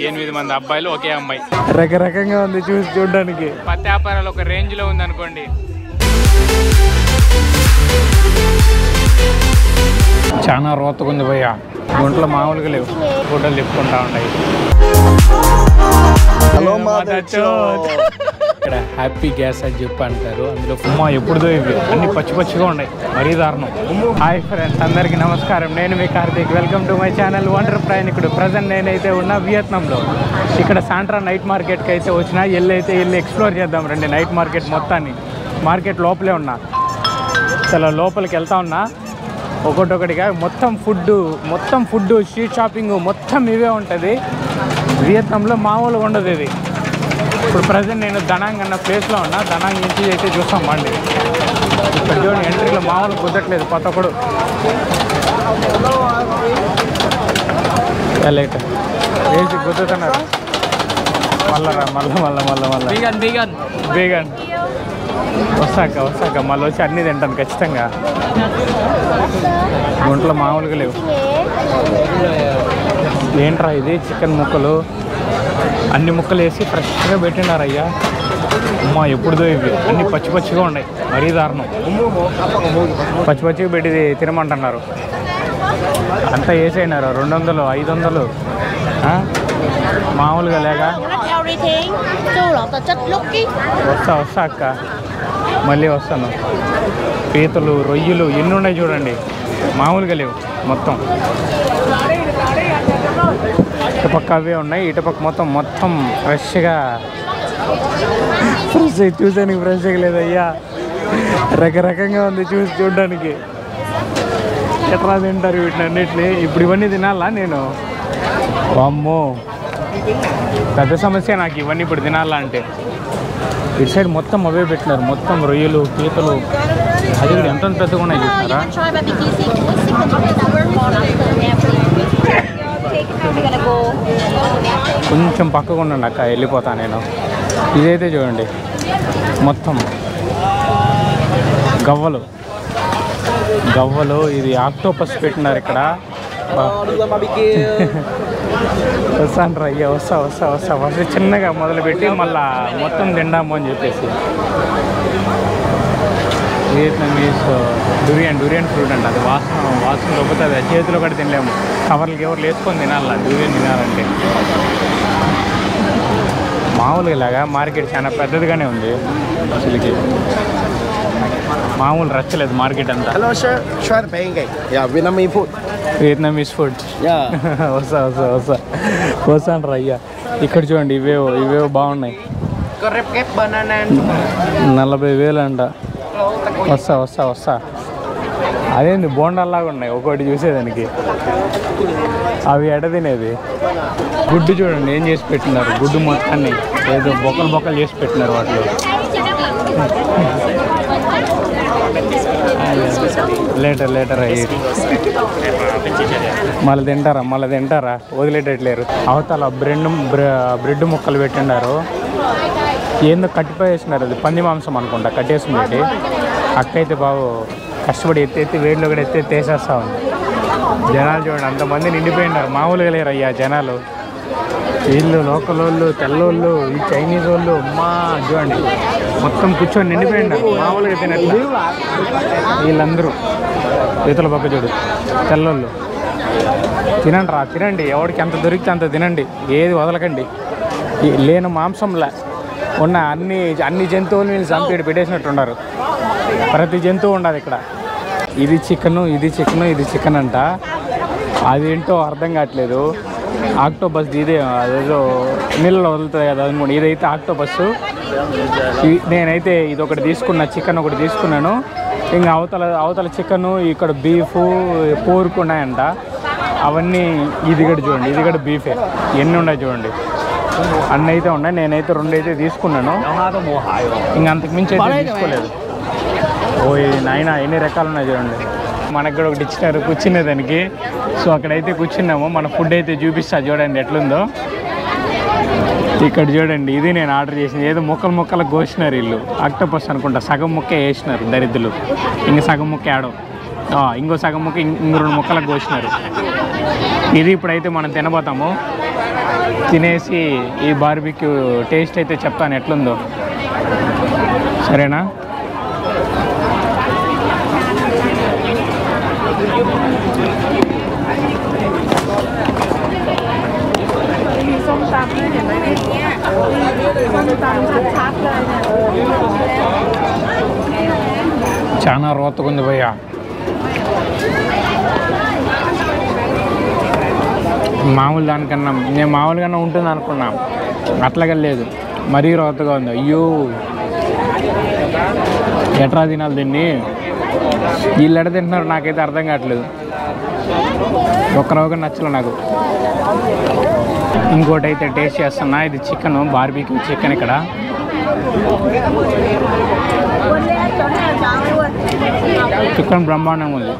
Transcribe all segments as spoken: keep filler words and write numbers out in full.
ఎనిమిది మంది అబ్బాయిలు ఒకే అమ్మాయి. రకరకంగా ఉంది చూసి చూడడానికి. పత్తి వ్యాపారాలు ఒక రేంజ్ లో ఉంది అనుకోండి. చాలా రోతకుంది భయ్య. గుంటలు మామూలుగా లేవు, గుడ్డలు తిప్పుకుంటా ఉన్నాయి. హలో ఇక్కడ హ్యాపీ గ్యాస్ అని చెప్పి అంటారు. అందులో ఉమ్మా ఎప్పుడుదో ఇవి అన్ని పచ్చి పచ్చిగా ఉన్నాయి, మరీ దారుణం. హాయ్ ఫ్రెండ్స్, అందరికీ నమస్కారం. నేను మీ Karthik. Welcome to my channel wonder ప్రయాణికుడు. ప్రజెంట్ నేనైతే ఉన్నా వియత్నాంలో. ఇక్కడ సాంట్రా నైట్ మార్కెట్కి అయితే వచ్చినా. వెళ్ళి అయితే వెళ్ళి ఎక్స్ప్లోర్ చేద్దాం రండి నైట్ మార్కెట్ మొత్తాన్ని. మార్కెట్ లోపలే ఉన్నా, చాలా లోపలికి వెళ్తా ఉన్నా. ఒకటొకటిగా మొత్తం ఫుడ్ మొత్తం ఫుడ్ స్ట్రీట్ షాపింగ్ మొత్తం ఇవే ఉంటుంది. వియత్నాంలో మామూలుగా ఉండదు ఇది. ఇప్పుడు ప్రజెంట్ నేను దనాంగ్ అన్న ప్లేస్లో ఉన్నా. దనాంగ్ నుంచి అయితే చూస్తాం మండి. ఇక్కడ చూడండి, ఎంట్రీలో మామూలు కుదరట్లేదు. కొత్త ఒకడు లైట్ వేసి గుద్దుతున్నారు. మళ్ళా రా మళ్ళీ మళ్ళీ మళ్ళీ మళ్ళీ బీగన్ బీగన్ బీగన్ వస్తాక వస్తాక మళ్ళీ వచ్చి అన్నీ తింటాను ఖచ్చితంగా. గుంటలు మామూలుగా లేవు. ఏంట్రా ఇది? చికెన్ ముక్కలు అన్ని ముక్కలు వేసి ఫ్రెష్గా పెట్టినారు అయ్యా. అమ్మా ఎప్పుడుదో ఇవి అన్ని పచ్చి పచ్చిగా ఉన్నాయి, మరీ దారుణం. పచ్చి పచ్చిగా పెట్టి తినమంటున్నారు. అంతా వేసేయినారు. రెండు వందలు ఐదు వందలు మామూలుగా లేక. వస్తా వస్తా అక్క, మళ్ళీ వస్తాను. పీతలు రొయ్యలు ఎన్ని ఉన్నాయి చూడండి, మామూలుగా లేవు. మొత్తం ఇటుపక్క అవే ఉన్నాయి, ఇటుపక్క మొత్తం మొత్తం ఫ్రెష్గా. ఫ్రెష్ చూసానికి ఫ్రెష్గా లేదయ్యా, రకరకంగా ఉంది చూసి చూడడానికి. ఎట్లా తింటారు వీటిని అన్నిటిని? ఇప్పుడు ఇవన్నీ తినాలా నేను? అమ్మో పెద్ద సమస్య నాకు ఇవన్నీ ఇప్పుడు తినాలా అంటే. ఇటు సైడ్ మొత్తం అవే పెట్టినారు, మొత్తం రొయ్యలు పీతలు. అది కూడా ఎంత పెద్దగా ఉన్నాయి చూస్తారా? కొంచెం పక్కకు ఉండండి అక్క, వెళ్ళిపోతా నేను. ఇదైతే చూడండి మొత్తం గవ్వలు గవ్వలు. ఇది ఆక్టోపస్ పెట్టినారు ఇక్కడ. వస్తాను రా అయ్యా, వస్తా వస్తా వస్తా ఫస్ట్ చిన్నగా మొదలుపెట్టి మళ్ళా మొత్తం తిండాము అని చెప్పేసి. వియత్నామీస్ డూరియన్ డూరియన్ ఫ్రూట్ అండి. అది వాసన వాసన లేకపోతే అది చేతిలో కూడా తినలేము. కవర్లకి ఎవరు వేసుకొని తినాలా డూరియన్ తినాలంటే. మామూలుగా ఇలాగా మార్కెట్ చాలా పెద్దదిగానే ఉంది అసలుకి, మామూలు రచ్చలేదు మార్కెట్ అంతా. Hello sir, try the pancake. Yeah, Vietnamese food. Vietnamese food. వస్తా వస్తా వస్తా వస్తాను రా అయ్యా. ఇక్కడ చూడండి ఇవేవో ఇవేవో బాగున్నాయి. నలభై వేలు అంట. వస్తా వస్తా వస్తా. అదేంది బోండాల్లాగా ఉన్నాయి ఒకటి చూసేదానికి. అవి ఎడ తినేది. గుడ్డు చూడండి ఏం చేసి పెట్టినారు. గుడ్డు మొత్తాన్ని ఏదో బొక్కలు బొక్కలు చేసి పెట్టినారు వాటిలో. లేటర్ లేటర్ అయ్యి మళ్ళీ తింటారా మళ్ళీ తింటారా వదిలేటట్లేరు. అవతల బ్రెడ్ బ్రెడ్ ముక్కలు పెట్టినారు. ఏందో కట్టిపోయేసినారు. అది పంది మాంసం అనుకుంటా కట్టేసి పెట్టి. అక్క అయితే బాబు కష్టపడి ఎత్తి ఎత్తి వేడిలో కూడా ఎత్తి ఎత్తి వేసేస్తా ఉంది. జనాలు చూడండి అంతమంది నిండిపోయినారు, మామూలుగా లేరు అయ్యా జనాలు. వీళ్ళు లోకల్ వాళ్ళు, తెల్లోళ్ళు, ఈ చైనీస్ వాళ్ళు, అమ్మా చూడండి మొత్తం కూర్చొని నిండిపోయినారు, మామూలుగా తినట్లేదు వీళ్ళందరూ. చేతుల పక్క చూడు తెల్లోళ్ళు. తినండి రా తినండి, ఎవరికి ఎంత దొరికితే అంత తినండి, ఏది వదలకండి. లేని మాంసంలా ఉన్న అన్ని అన్ని జంతువులు వీళ్ళు చంపేడు పెట్టేసినట్టున్నారు. ప్రతి జంతువు ఉండదు ఇక్కడ. ఇది చికెను ఇది చికెను ఇది చికెన్ అంట. అదేంటో అర్థం కావట్లేదు. ఆక్టోపస్ ఇదే అదేదో నీళ్ళలో వదులుతుంది కదా అనుకోండి. ఇదైతే ఆక్టోపస్. నేనైతే ఇది ఒకటి తీసుకున్నా, చికెన్ ఒకటి తీసుకున్నాను. ఇంకా అవతల అవతల చికెను, ఇక్కడ బీఫ్ పోర్క్ ఉన్నాయంట. అవన్నీ ఇది కూడా చూడండి, ఇది కూడా బీఫే. ఎన్ని ఉన్నాయి చూడండి, అన్నీ అయితే ఉన్నాయి. నేనైతే రెండు అయితే తీసుకున్నాను, ఇంకా అంతకు మించి అయితే తీసుకోలేదు. ఓ నాయన ఎన్ని రకాలు ఉన్నాయి చూడండి. మనకు కూడా ఒకటి ఇచ్చినారు కూర్చునే దానికి. సో అక్కడైతే కూర్చున్నాము. మన ఫుడ్ అయితే చూపిస్తా చూడండి ఎట్లుందో. ఇక్కడ చూడండి ఇది నేను ఆర్డర్ చేసింది. ఏదో ముక్కలు ముక్కలకు కోసినారు వీళ్ళు. ఆక్టోపస్ అనుకుంటా, సగం ముక్క వేసినారు దరిద్రులు. ఇంక సగం ముక్క ఆడవు, ఇంకో సగం ముక్క ఇంకో రెండు ముక్కలకు కోసినారు. ఇది ఇప్పుడైతే మనం తినబోతాము. తినేసి ఈ బార్బిక్యూ టేస్ట్ అయితే చెప్తాను ఎట్లుందో, సరేనా? చాలా రోతకుంది భయ్య. మామూలు దానికన్నా నేను మామూలుగానే ఉంటుంది అనుకున్నా, అట్లాగే లేదు, మరీ రోతగా ఉంది. అయ్యో ఎట్రా తినాలి దీన్ని, వీళ్ళు ఎడ తింటున్నారు నాకైతే అర్థం కావట్లేదు. ఒక్కరోగా నచ్చలేదు నాకు. ఇంకోటి అయితే టేస్ట్ చేస్తున్నా, ఇది చికెన్, బార్బిక్యూ చికెన్. ఇక్కడ చికెన్ బ్రహ్మాండంగా ఉంది.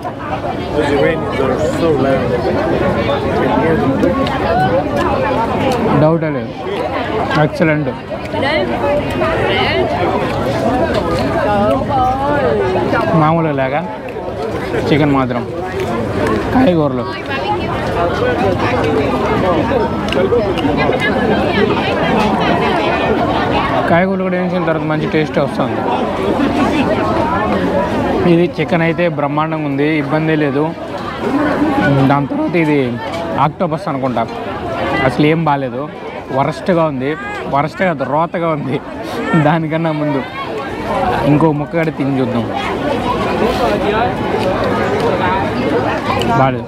డౌట్ లేదు, ఎక్సలెంట్. మామూలు లాగా చికెన్ మాత్రం, కాయగూరలు కాయగూరలు కూడా వేసిన తర్వాత మంచి టేస్ట్ వస్తుంది. ఇది చికెన్ అయితే బ్రహ్మాండంగా ఉంది, ఇబ్బంది లేదు. దాని తర్వాత ఇది ఆక్టోపస్ అనుకుంటా, అసలు ఏం బాగాలేదు, వరస్ట్గా ఉంది. వరస్ట్ కాదు, రోతగా ఉంది. దానికన్నా ముందు ఇంకో ముక్క కూడా తిని చూద్దాం. బాగాలేదు,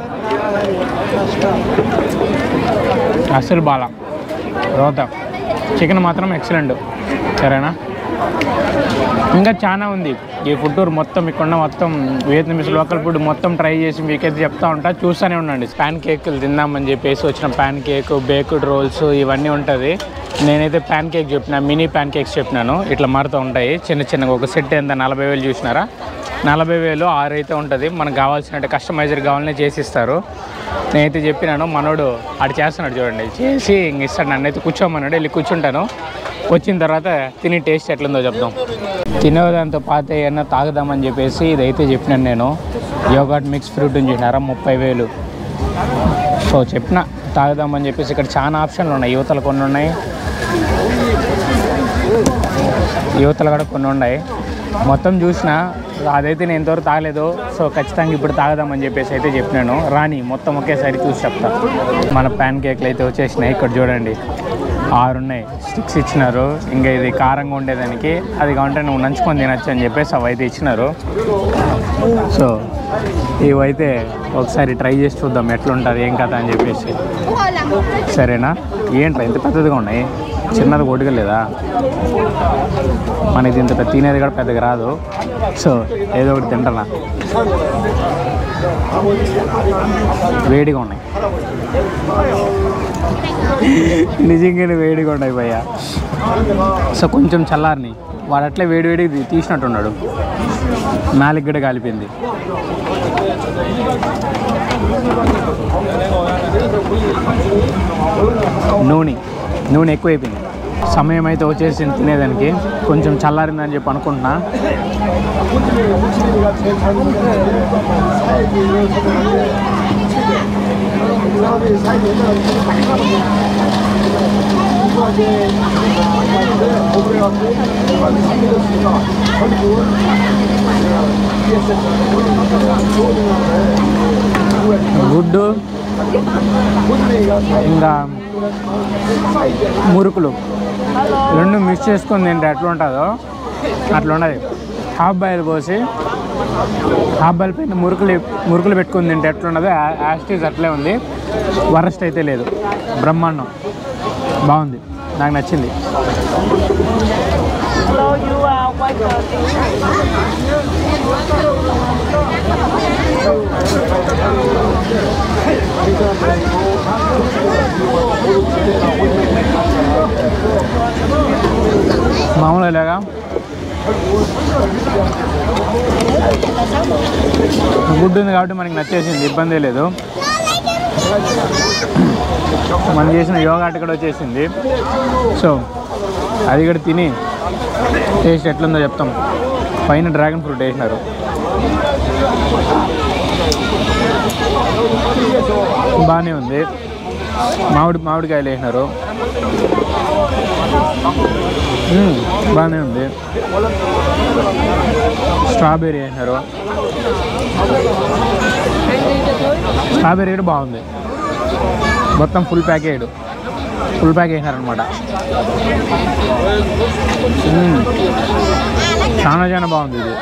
అసలు బాగా రోత. చికెన్ మాత్రం ఎక్సలెంట్, సరేనా? ఇంకా చాలా ఉంది ఈ ఫుడ్ టూర్ మొత్తం. ఇక్కడ మొత్తం వియత్నమీస్ లోకల్ ఫుడ్ మొత్తం ట్రై చేసి మీకైతే చెప్తా ఉంటా, చూస్తూనే ఉండండి. ప్యాన్ కేకులు తిందామని చెప్పేసి వచ్చిన ప్యాన్ కేక్, బేక్డ్ రోల్స్ ఇవన్నీ ఉంటుంది. నేనైతే ప్యాన్ కేక్ చెప్పిన, మినీ ప్యాన్ కేక్స్ చెప్పినాను. ఇట్లా మారుతూ ఉంటాయి చిన్న చిన్నగా. ఒక సెట్ ఎంత నలభై వేలు చూసినారా? నలభై వేలు ఆరు అయితే ఉంటుంది. మనకు కావాల్సినట్టు కస్టమైజర్ కావాలనే చేసిస్తారు. నేనైతే చెప్పినాను, మనోడు ఆడు చేస్తున్నాడు చూడండి, చేసి ఇంక ఇస్తాడు. నన్నైతే కూర్చోమన్నాడు, వెళ్ళి కూర్చుంటాను. వచ్చిన తర్వాత తిని టేస్ట్ ఎట్లుందో చెప్దాం. తినేదాంతో పాత ఏమన్నా తాగుదామని చెప్పేసి ఇదైతే చెప్పినాను నేను. యోగర్ట్ మిక్స్ ఫ్రూట్ చూసినారా, ముప్పై వేలు. సో చెప్పిన తాగుదామని చెప్పేసి. ఇక్కడ చాలా ఆప్షన్లు ఉన్నాయి, యువతలు కొన్ని ఉన్నాయి, యువతలు కూడా కొన్ని ఉన్నాయి. మొత్తం చూసిన అదైతే నేను ఇంతవరకు తాగలేదు. సో ఖచ్చితంగా ఇప్పుడు తాగదామని చెప్పేసి అయితే చెప్పినాను. రాని మొత్తం ఒకేసారి చూసి చెప్తా. మన ప్యాన్ కేక్లు అయితే వచ్చేసినాయి. ఇక్కడ చూడండి, ఆరు ఉన్నాయి. స్టిక్స్ ఇచ్చినారు. ఇంకా ఇది కారంగా ఉండేదానికి, అది కావాలంటే నువ్వు నంచుకొని తినచ్చు అని చెప్పేసి అవి అయితే ఇచ్చినారు. సో ఇవైతే ఒకసారి ట్రై చేసి చూద్దాం ఎట్లుంటుంది, ఏం కథ అని చెప్పేసి, సరేనా? ఏంట్రా ఇంత పెద్దదిగా ఉన్నాయి, చిన్నది కొట్టుకోలేదా? మనకి ఇంత తినేది కూడా పెద్దగా రాదు. సో ఏదో ఒకటి తింటానా. వేడిగా ఉన్నాయి, నిజంగానే వేడిగా ఉన్నాయి భయ్య. సో కొంచెం చల్లారిని, వాడు అట్లే వేడి వేడికి తీసినట్టున్నాడు. నాలుగు గడ్డ కాలిపోయింది. నూనె నూనె ఎక్కువైపోయింది. సమయం అయితే వచ్చేసింది తినేదానికి. కొంచెం చల్లారిందని చెప్పి అనుకుంటున్నా. గుడ్డు ఇంకా మురుకులు రెండు మిక్స్ చేసుకొని తింటే ఎట్లా ఉంటుందో అట్లా ఉండదు. హాఫ్ బాయిల్ పోసి హాఫ్ బాయిల్ పైన మురుకులు మురుకులు పెట్టుకొని తింటే ఎట్లా ఉండదో యాస్టీజ్ అట్లే ఉంది. వరస్ట్ అయితే లేదు, బ్రహ్మాండం, బాగుంది, నాకు నచ్చింది. మామూలుగా లేగా గుడ్డు ఉంది కాబట్టి మనకి నచ్చేసింది, ఇబ్బంది లేదు. మనం చేసిన యోగాట్ కూడా వచ్చేసింది. సో అది కూడా తిని టేస్ట్ ఎట్లుందో చెప్తాం. పైన డ్రాగన్ ఫ్రూట్ వేసినారు, బాగానే ఉంది. మామిడి మామిడికాయలు వేసినారు. బాగానే ఉంది. స్ట్రాబెర్రీ వేసినారు. స్ట్రాబెర్రీ కూడా బాగుంది. మొత్తం ఫుల్ ప్యాకేజ్ ఫుల్ ప్యాక్ వేసినారనమాట. చాలా చాలా బాగుంది ఇది.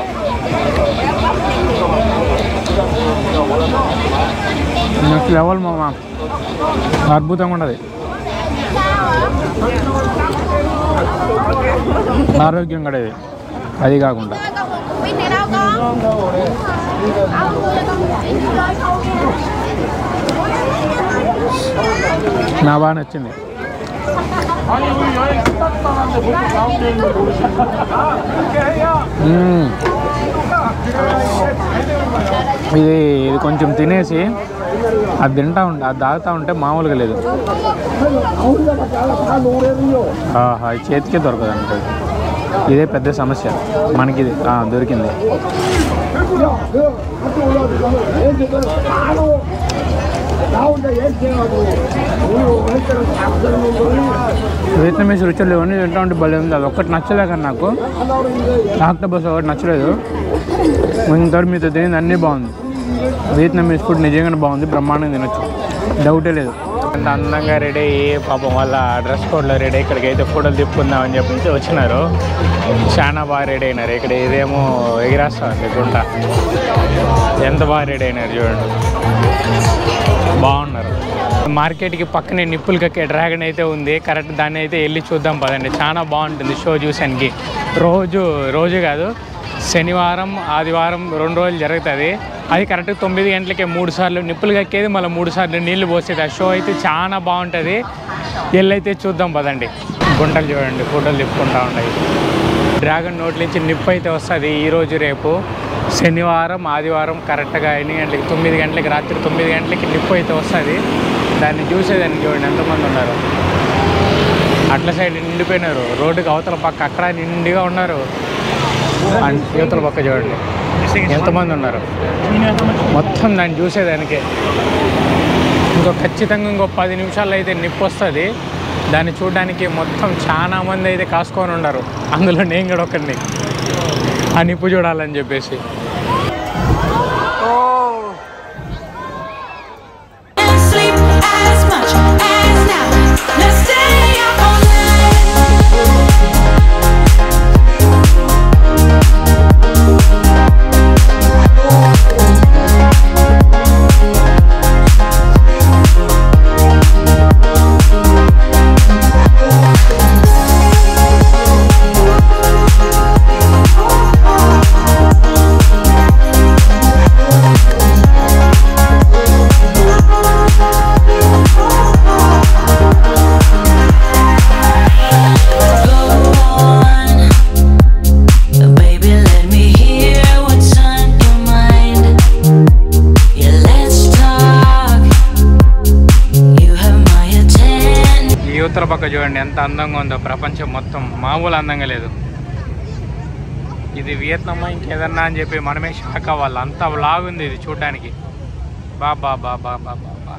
నెక్స్ట్ లెవెల్ మామ, అద్భుతంగా ఉన్నది. ఆరోగ్యం కూడా ఇది. అది కాకుండా నా బాగా నచ్చింది. ఇది ఇది కొంచెం తినేసి అది తింటా ఉంటే అది తాగుతూ ఉంటే మామూలుగా లేదు. ఆహా, చేతికే దొరకదు అంటే ఇదే పెద్ద సమస్య మనకి. ఇది దొరికింది. వియత్నామీస్ రుచులు ఇవన్నీ తింటా ఉంటే భలే ఉంది. అది ఒక్కటి నచ్చలేక నాకు ఆక్టోపస్ ఒకటి నచ్చలేదు. ఇంత మీతో తినేది అన్నీ బాగుంది. వియత్నామీస్ ఫుడ్ నిజంగానే బాగుంది. బ్రహ్మాండంగా తినొచ్చు, డౌటే లేదు. అంత అందంగా రెడీ అయ్యి పాపం వాళ్ళ డ్రెస్ కోడ్లో రెడీ ఇక్కడికి అయితే ఫోటోలు తిప్పుకుందామని చెప్పి వచ్చినారు. చాలా బాగా రెడీ అయినారు. ఇక్కడ ఇదేమో ఎగిరేస్తా ఉంది గుంట. ఎంత బాగా రెడీ అయినారు చూడండి, బాగున్నారు. మార్కెట్కి పక్కనే నిప్పులు కక్కే డ్రాగన్ అయితే ఉంది. కరెక్ట్ దాన్ని అయితే వెళ్ళి చూద్దాం పదండి. చాలా బాగుంటుంది షో చూసానికి. రోజు రోజు కాదు, శనివారం ఆదివారం రెండు రోజులు జరుగుతుంది. అది కరెక్ట్ తొమ్మిది గంటలకే మూడు సార్లు నిప్పులు కక్కేది, మళ్ళీ మూడు సార్లు నీళ్లు పోసేది. ఆ షో అయితే చాలా బాగుంటుంది. వెళ్ళైతే చూద్దాం పదండి. గుంటలు చూడండి, ఫోటోలు తిప్పుకుంటూ ఉన్నాయి. డ్రాగన్ నోట్ల నుంచి నిప్పు అయితే వస్తుంది ఈరోజు రేపు. శనివారం ఆదివారం కరెక్ట్గా ఎన్ని గంటలకి, తొమ్మిది గంటలకి, రాత్రి తొమ్మిది గంటలకి నిప్పు అయితే వస్తుంది. దాన్ని చూసేదాన్ని చూడండి ఎంతమంది ఉన్నారు. అట్ల సైడ్ నిండిపోయినారు. రోడ్డుకి అవతల పక్క అక్కడ నిండిగా ఉన్నారు. అండ్ యువతల పక్క చూడండి ఎంతమంది ఉన్నారు. మొత్తం దాన్ని చూసేదానికే. ఇంకో ఖచ్చితంగా ఇంకో పది నిమిషాల్లో అయితే నిప్పు వస్తుంది. దాన్ని చూడడానికి మొత్తం చాలా మంది అయితే కాసుకొని ఉన్నారు. అందులో నేను కూడా ఒకరిని ఆ నిప్పు చూడాలని చెప్పేసి. ఉత్తర పక్క చూడండి ఎంత అందంగా ఉందో. ప్రపంచం మొత్తం మామూలు అందంగా లేదు. ఇది వియత్నామా ఇంకేదన్నా అని చెప్పి మనమే షాక్ అవ్వాలి. అంత లాగుంది ఇది చూడడానికి. బా బా బా బా బా బా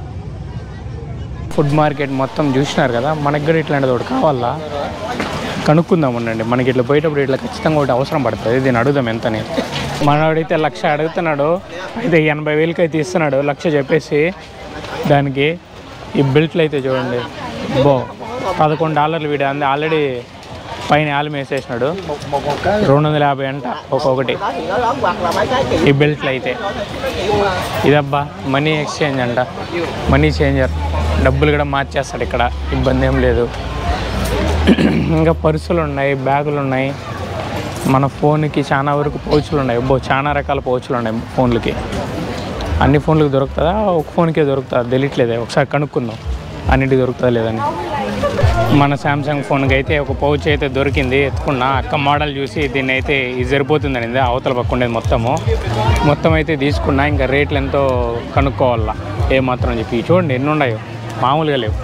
ఫుడ్ మార్కెట్ మొత్తం చూసినారు కదా. మనకి కూడా ఇట్లాంటిది ఒకటి కావాలా, కనుక్కుందాం ఉండండి. మనకి ఇట్లా పోయేటప్పుడు ఇట్లా ఖచ్చితంగా ఒకటి అవసరం పడుతుంది. దీన్ని అడుగుదాం ఎంతని. మనవాడైతే లక్ష అడుగుతున్నాడు, అయితే ఎనభై వేలకి అయితే ఇస్తున్నాడు లక్ష చెప్పేసి. దానికి ఈ బెల్ట్లు అయితే చూడండి, బో పదకొండు డాలర్లు వీడి అంది. ఆల్రెడీ పైన ఆలు వేసేసినాడు. రెండు వందల యాభై అంట ఒక్కొక్కటి ఈ బెల్ట్లు అయితే. ఇదబ్బా మనీ ఎక్స్చేంజ్ అంట, మనీ చేంజర్. డబ్బులు కూడా మార్చేస్తాడు ఇక్కడ, ఇబ్బంది ఏం లేదు. ఇంకా పర్సులు ఉన్నాయి, బ్యాగులు ఉన్నాయి. మన ఫోన్కి చాలా వరకు పౌచులు ఉన్నాయి. బో చాలా రకాల పౌచులు ఉన్నాయి ఫోన్లకి. అన్ని ఫోన్లకు దొరుకుతుందా, ఒక ఫోన్కే దొరుకుతుందా తెలియట్లేదే. ఒకసారి కనుక్కుందాం అన్నింటికి దొరుకుతుందా లేదని. మన శాంసంగ్ ఫోన్కి అయితే ఒక పౌచ్ అయితే దొరికింది. ఎత్తుకున్నా అక్క మోడల్ చూసి దీన్ని అయితే ఇది సరిపోతుందని అవతల పక్క ఉండేది మొత్తము మొత్తం అయితే తీసుకున్నా. ఇంకా రేట్లు ఎంతో కనుక్కోవాలా ఏమాత్రం చెప్పి. చూడండి ఎన్ని ఉన్నాయో, మామూలుగా లేవు.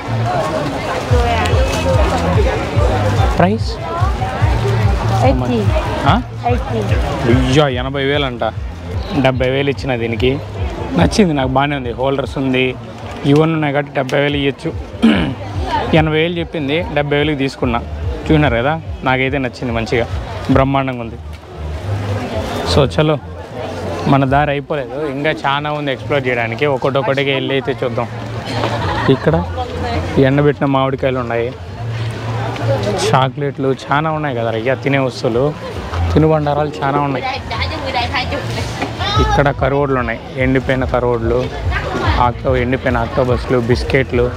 ప్రైస్ అయ్యో ఎనభై వేలు అంట. డెబ్బై వేలు ఇచ్చిన దీనికి. నచ్చింది నాకు, బాగానే ఉంది. హోల్డర్స్ ఉంది, ఇవన్నీ ఉన్నాయి కాబట్టి డెబ్బై వేలు ఇవ్వచ్చు. ఎనభై వేలు చెప్పింది, డెబ్బై వేలకు తీసుకున్నా. చూసినారు కదా, నాకైతే నచ్చింది, మంచిగా బ్రహ్మాండంగా ఉంది. సో చలో, మన దారి అయిపోలేదు, ఇంకా చాలా ఉంది ఎక్స్ప్లోర్ చేయడానికి. ఒకటొకటిగా వెళ్ళి అయితే చూద్దాం. ఇక్కడ ఎండబెట్టిన మామిడికాయలు ఉన్నాయి, చాక్లెట్లు చాలా ఉన్నాయి కదా అయ్యా, తినే వస్తువులు, తినుబండారాలు చాలా ఉన్నాయి. ఇక్కడ కరోడ్లు ఉన్నాయి, ఎండిపోయిన కరోడ్లు, ఆక్టో ఎండిపోయిన ఆక్టోబస్లు, బిస్కెట్లు,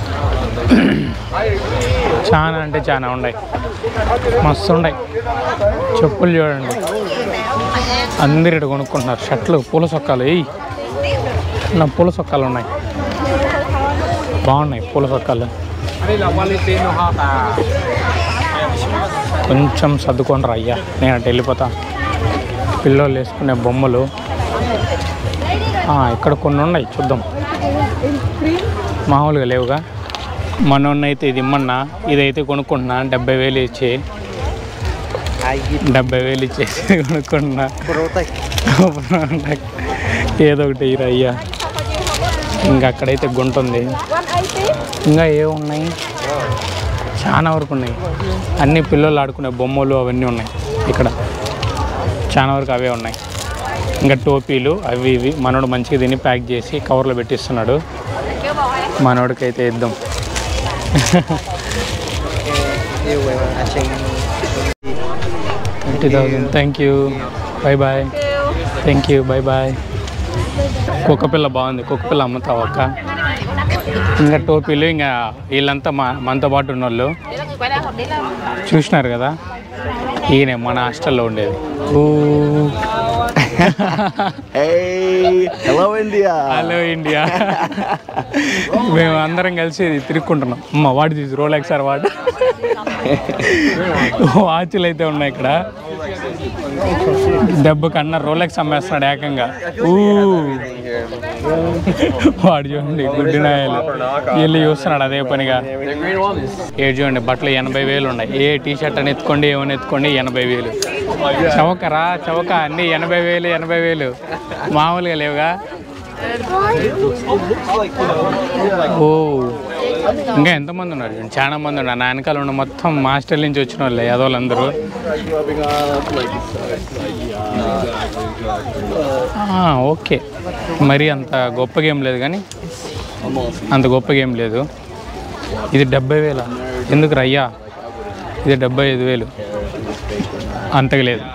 చాలా అంటే చాలా ఉన్నాయి, మస్తు ఉన్నాయి. చెప్పులు చూడండి, అందరు ఇక్కడ కొనుక్కుంటున్నారు. షర్ట్లు, పూల సొక్కాలు, ఏయ్ నా పూల సొక్కాలు ఉన్నాయి, బాగున్నాయి పూల సొక్కాలు. కొంచెం సర్దుకొని రా అయ్యా, నేను అటు వెళ్ళిపోతా. పిల్లలు వేసుకునే బొమ్మలు ఇక్కడ కొన్ని ఉన్నాయి, చూద్దాం. మామూలుగా లేవుగా. మనోన్న అయితే ఇది ఇమ్మన్నా, ఇదైతే కొనుక్కుంటున్నా, డెబ్బై వేలు ఇచ్చి డెబ్బై వేలు ఇచ్చేసి కొనుక్కుంటున్నా. ఏదో ఒకటి ఇరా అయ్యా. ఇంకా అక్కడైతే గుంట ఉంది, ఇంకా ఏమున్నాయి, చాలా వరకు ఉన్నాయి. అన్ని పిల్లలు ఆడుకునే బొమ్మలు అవన్నీ ఉన్నాయి ఇక్కడ, చాలా వరకు అవే ఉన్నాయి. ఇంకా టోపీలు అవి ఇవి. మనోడు మంచిగా తిని ప్యాక్ చేసి కవర్లో పెట్టిస్తున్నాడు. మనోడికైతే ఇద్దాం. Fifty thousand thank you, bye bye. Thank you, bye bye. కుక్కపిల్ల బాగుంది, కుక్కపిల్ల అమ్ముతావు అక్క? ఇంకా టోపీలు, ఇంకా వీళ్ళంతా మా మనతో పాటు ఉన్నోళ్ళు చూసినారు కదా, ఈయన మన హాస్టల్లో ఉండేది. Hello India, hello India. మేము అందరం కలిసి తిరుక్కుంటున్నాం. అమ్మ వాడు తీసి రోలెక్స్ సార్ వాడు. వాచ్లు అయితే ఉన్నాయి ఇక్కడ, దెబ్బ కన్నా రోలెక్స్ అమ్మేస్తున్నాడు ఏకంగా. ఊ వాడు చూడండి, గుడ్డి నాయలు వెళ్ళి చూస్తున్నాడు అదే పనిగా. ఏ చూడండి, బట్టలు ఎనభై వేలు ఉన్నాయి. ఏ టీ షర్ట్ అని ఎత్తుకోండి, ఏమని ఎత్తుకోండి, ఎనభై వేలు. చవకరా చవక, అన్నీ ఎనభై వేలు ఎనభై వేలు, మామూలుగా లేవుగా. ఓ ఇంకా ఎంతమంది ఉన్నారు, చాలా మంది ఉన్నారు. నా వెనకాల ఉన్న మొత్తం మాస్టర్ నుంచి వచ్చిన వాళ్ళే యదవులందరూ. ఓకే, మరి అంత గొప్పగా ఏం లేదు, కానీ అంత గొప్పగా ఏం లేదు. ఇది డెబ్బై వేల ఎందుకు రయ్యా, ఇది డెబ్బై ఐదు వేలు, అంతగా లేదు,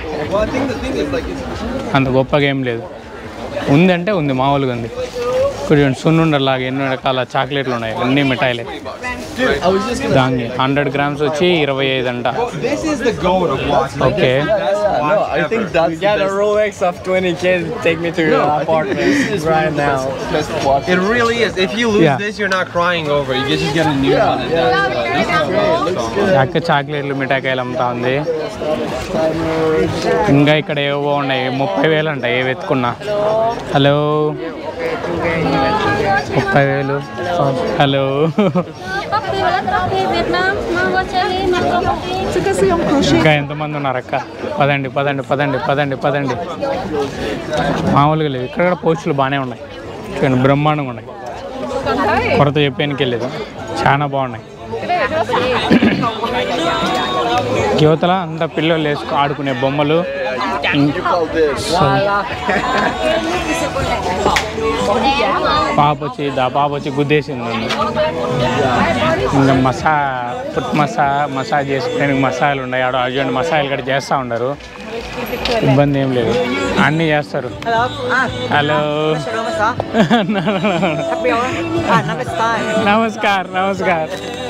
అంత గొప్పగా ఏం లేదు. ఉందంటే ఉంది, మామూలుగా ఉంది. కొంచెం సున్నుండలాగా ఎన్నో రకాల చాక్లెట్లు ఉన్నాయి, అన్నీ మిఠాయిలే. దాన్ని హండ్రెడ్ గ్రామ్స్ వచ్చి ఇరవై ఐదు అంట. Okay, Get a Rolex of twenty K, take me to your apartment right now. It really is. If you lose Yeah. this, you're not crying over it. You just get a new one. And that's అక్క చాక్లెట్లు మిఠాయికాయలు అమ్ముతా ఉంది. ఇంకా ఇక్కడ ఏవో ఉన్నాయి, ముప్పై వేలు అంట ఏ వెతుకున్నా. హలో, ముప్పై వేలు. హలో, ఇంకా ఎంతమంది ఉన్నారు అక్క? పదండి పదండి పదండి పదండి పదండి. మామూలుగా లేవు ఇక్కడ కూడా, పోస్టులు బాగానే ఉన్నాయి చూడండి, బ్రహ్మాండంగా ఉన్నాయి. కొరత చెప్పానికి వెళ్ళలేదు, చాలా బాగున్నాయి. యువతల అంతా పిల్లలు వేసుకు ఆడుకునే బొమ్మలు. పాప వచ్చి దా పాప వచ్చి గుద్దేసింది. ఇంకా మసా ఫుట్ మసా మసాజ్ చేసుకోవడానికి మసాలాలు ఉన్నాయి ఆడ. అటువంటి మసాలాలు కూడా చేస్తూ ఉండరు, ఇబ్బంది ఏం లేదు, అన్నీ చేస్తారు. హలో, నమస్కార్ నమస్కార్.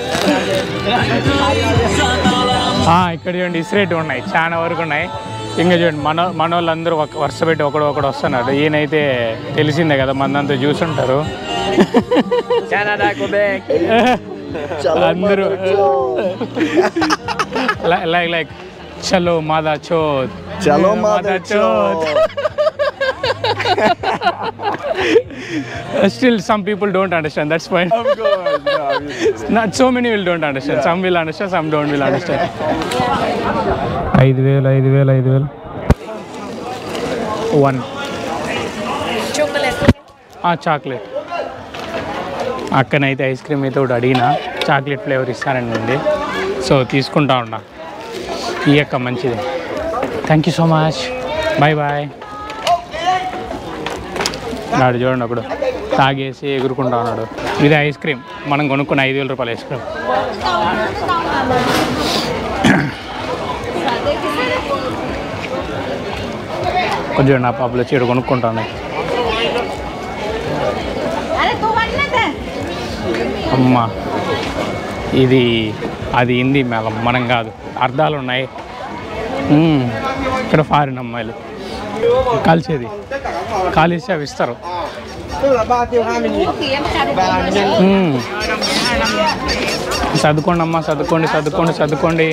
ఇక్కడ చూడండి ఇస్రేట్ ఉన్నాయి, చాలా వరకు ఉన్నాయి. ఇంకా చూడండి మన మన వాళ్ళందరూ ఒక వరుస పెట్టి ఒకడు ఒకడు వస్తున్నాడు. ఈయనైతే తెలిసిందే కదా, మందంతా చూసుంటారు అందరూ. లైక్ లైక్ చలో మాదా చోత్, చలో మాదా చోత్. Still some people don't understand, that's fine. Of course, no, not so many will don't understand. Some will understand, some don't will understand. ఐదు వేలు ఐదు వేలు ఐదు వేలు వన్ చాక్లెట్. అక్కనైతే ఐస్ క్రీమ్ అయితే ఒకటి అడిగిన చాక్లెట్ ఫ్లేవర్ ఇస్తానండి ఉంది. సో తీసుకుంటా ఉన్నా. ఈ యొక్క మంచిది. Thank you so much. Bye bye. నాడు చూడండి ఒకడు తాగేసి ఎగురుకుంటా ఉన్నాడు. ఇది ఐస్ క్రీమ్ మనం కొనుక్కున్న ఐదు వేల రూపాయల ఐస్ క్రీమ్. కొంచెం నా పాపలో చీడ కొనుక్కుంటా ఉన్నాయి. అమ్మా ఇది అది హిందీ మేళం, మనం కాదు. అర్థాలు ఉన్నాయి. ఇక్కడ ఫారిన్ అమ్మాయిలు కాల్చేది కాలిస్తే అవి ఇస్తారు. చదువుకోండి అమ్మా, చదువుకోండి చదువుకోండి చదువుకోండి.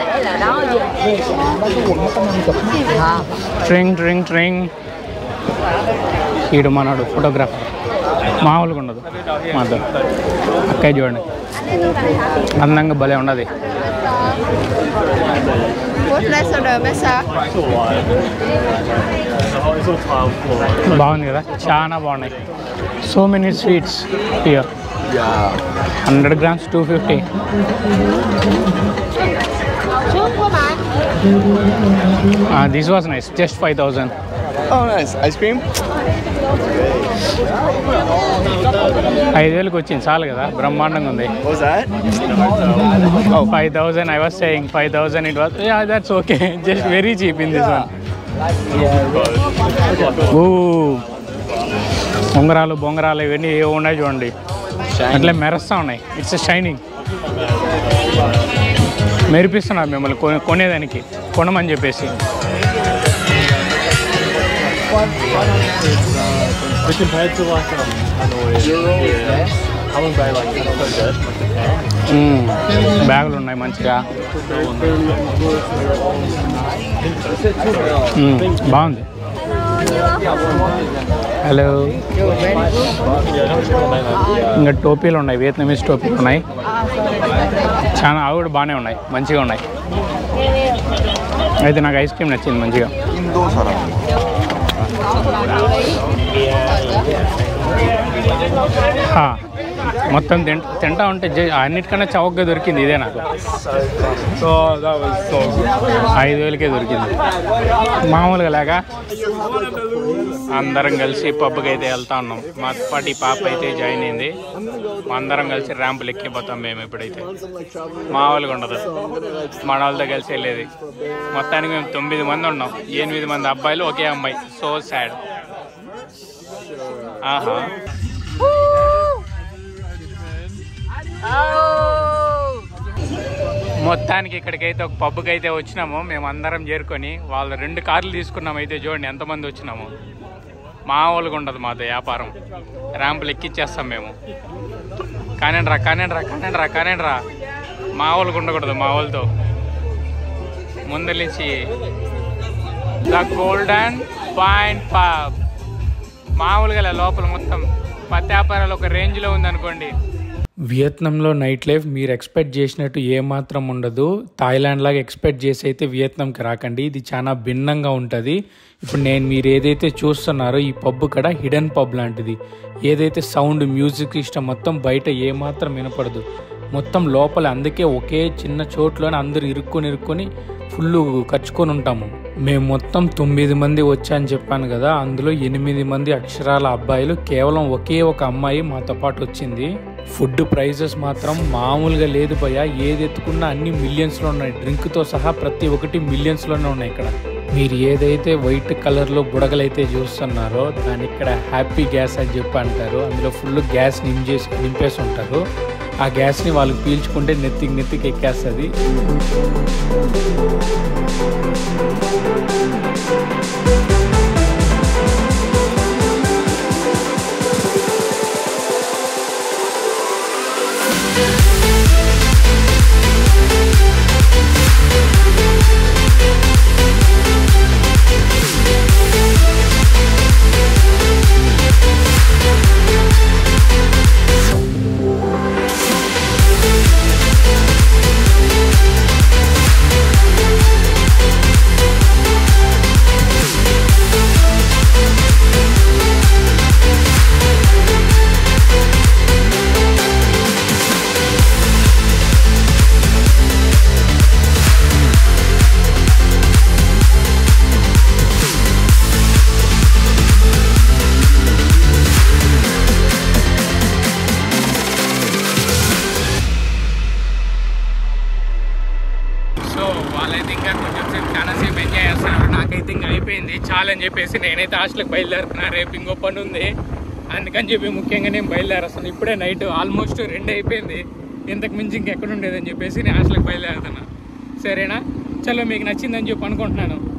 ట్రింగ్ ట్రింగ్ ట్రింగ్. ఈడు మనడు ఫోటోగ్రాఫర్ మామూలుగా ఉండదు. మాతో అక్కయ్య చూడండి అందంగా భలే ఉండదు. బాగుంది కదా, చాలా బాగున్నాయి. So many sweets here. Hundred grams two fifty. This was nice, just five thousand. Oh, nice. Ice cream? ఐదు వేలకు వచ్చింది చాలు కదా, బ్రహ్మాండంగా ఉంది. What was that? Oh, five thousand. I was saying five thousand. It was, yeah, that's okay. Just very cheap in this one. Ooh. ఉంగరాలు బొంగరాలు ఇవన్నీ ఏ ఉన్నాయి చూడండి, అట్లా మెరుస్తూ ఉన్నాయి. It's shining. మెరిపిస్తున్నారు మిమ్మల్ని కొ కొనేదానికి కొనమని చెప్పేసి. బ్యాగులు ఉన్నాయి మంచిగా. బాగుంది. హలో. ఇంకా టోపీలు ఉన్నాయి, వియత్నమీస్ టోపీలు ఉన్నాయి. చాలా అవి కూడా బాగానే ఉన్నాయి, మంచిగా ఉన్నాయి. అయితే నాకు ఐస్ క్రీమ్ నచ్చింది మంచిగా. మొత్తం తింట తింటా ఉంటే అన్నిటికన్నా చౌకగా దొరికింది ఇదే నాకు. సో ఐదు వేలకే దొరికింది మామూలుగా లేక. అందరం కలిసి పబ్కి అయితే వెళ్తా ఉన్నాం. మా పాటి పాప అయితే జాయిన్ అయింది. అందరం కలిసి ర్యాంపులు ఎక్కిపోతాం మేము ఇప్పుడైతే. మామూలుగా ఉండదు మన వాళ్ళతో కలిసి వెళ్ళేది. మొత్తానికి మేము తొమ్మిది మంది ఉన్నాం, ఎనిమిది మంది అబ్బాయిలు ఒకే అమ్మాయి. So sad. ఆహా. మొత్తానికి ఇక్కడికైతే ఒక పబ్కి అయితే వచ్చినాము మేము అందరం చేరుకొని. వాళ్ళు రెండు కార్లు తీసుకున్నాము. అయితే చూడండి ఎంతమంది వచ్చినాము. మామూలుగా ఉండదు మాతో వ్యాపారం. ర్యాంపులు ఎక్కిచ్చేస్తాం మేము. కానివ్వండి రా కానివ్వండి రా కానివ్వండి రా కానివ్వండి రా. మామూలుగా ఉండకూడదు మా వాళ్ళతో. ముందు నుంచి ద గోల్డెన్ పాయింట్ పబ్. మామూలుగా లోపల మొత్తం పత్తి వ్యాపారాలు ఒక రేంజ్లో ఉందనుకోండి. వియత్నంలో నైట్ లైఫ్ మీరు ఎక్స్పెక్ట్ చేసినట్టు ఏమాత్రం ఉండదు. థాయిలాండ్ లాగా ఎక్స్పెక్ట్ చేసి అయితే వియత్నంకి రాకండి. ఇది చాలా భిన్నంగా ఉంటుంది. ఇప్పుడు నేను మీరు ఏదైతే చూస్తున్నారో ఈ పబ్ కూడా హిడెన్ పబ్ లాంటిది. ఏదైతే సౌండ్ మ్యూజిక్ ఇష్టం మొత్తం బయట ఏమాత్రం వినపడదు. మొత్తం లోపల. అందుకే ఒకే చిన్న చోట్లోనే అందరూ ఇరుక్కొని ఇరుక్కొని ఫుల్ ఖర్చుకొని ఉంటాము. మేము మొత్తం తొమ్మిది మంది వచ్చాయని చెప్పాను కదా, అందులో ఎనిమిది మంది అక్షరాల అబ్బాయిలు. కేవలం ఒకే ఒక అమ్మాయి మాతో పాటు వచ్చింది. ఫుడ్ ప్రైజెస్ మాత్రం మామూలుగా లేదు భయ్యా. ఏది ఎత్తుకున్నా అన్ని మిలియన్స్లో ఉన్నాయి. డ్రింక్తో సహా ప్రతి ఒక్కటి మిలియన్స్లోనే ఉన్నాయి ఇక్కడ. మీరు ఏదైతే వైట్ కలర్లో బుడగలైతే చూస్తున్నారో దాని ఇక్కడ హ్యాపీ గ్యాస్ అని చెప్పి అంటారు. అందులో ఫుల్ గ్యాస్ నింపేసి నింపేసి ఉంటారు. ఆ గ్యాస్ని వాళ్ళకి పీల్చుకుంటే నెత్తికి నెత్తికి ఎక్కేస్తుంది. వాళ్ళైతే ఇంకా కొంచెం సేపు చాలా సేపు ఎంజాయ్ చేస్తున్నారు. నాకైతే ఇంకా అయిపోయింది చాలా అని చెప్పేసి నేనైతే హాస్టల్కి బయలుదేరుతున్నా. రేపు ఇంకో పని ఉంది, అందుకని చెప్పి ముఖ్యంగా నేను బయలుదేరేస్తాను. ఇప్పుడే నైట్ ఆల్మోస్ట్ రెండు అయిపోయింది, ఇంతకు మించి ఇంకెక్కడ ఉండేదని చెప్పేసి నేను హాస్టల్కి బయలుదేరుతున్నా. సరేనా? చలో, మీకు నచ్చిందని చెప్పి అనుకుంటున్నాను.